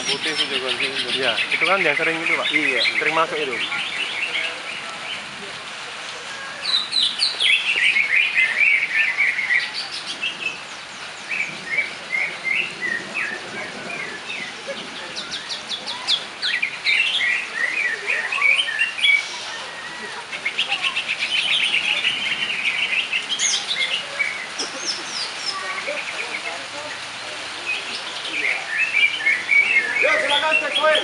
putih sih jagoan sini. Iya, itu kan yang sering itu Pak. Iya. Sering masuk itu. Yuk silakan cek poin.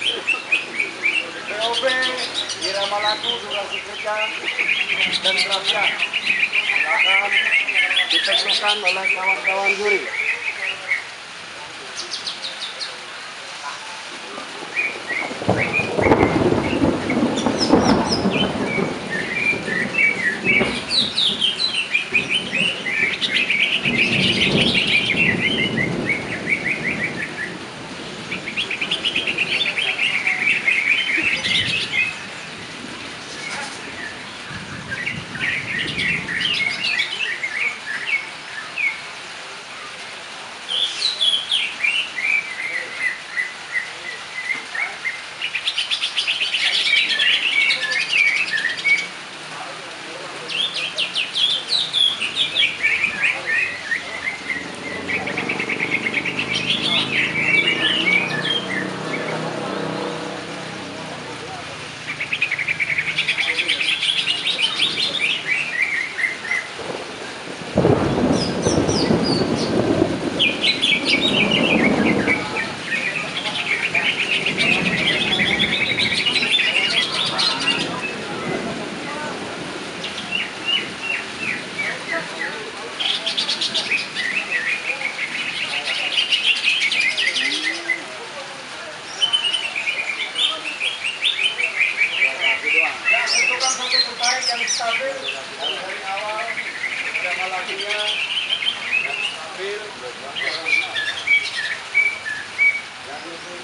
POV Irama Laku, durasi kerja dan perhatian. Silakan diteguhkan oleh kawan-kawan juri. Tentukan satu terbaik yang stabil dari awal Irama Lakunya yang stabil yang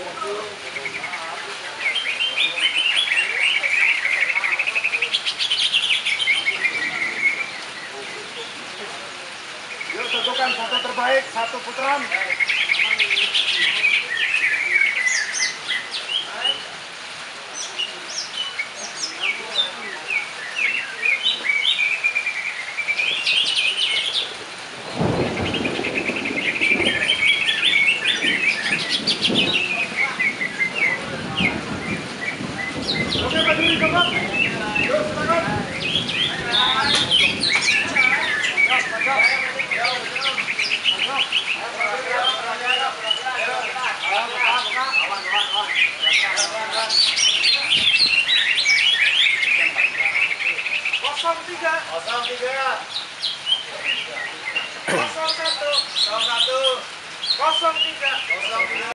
yuk tentukan satu terbaik, satu putaran. Oke, Pak Juri, coba. Yuk, silakan. Kosong tiga. Kosong satu. Kosong tiga.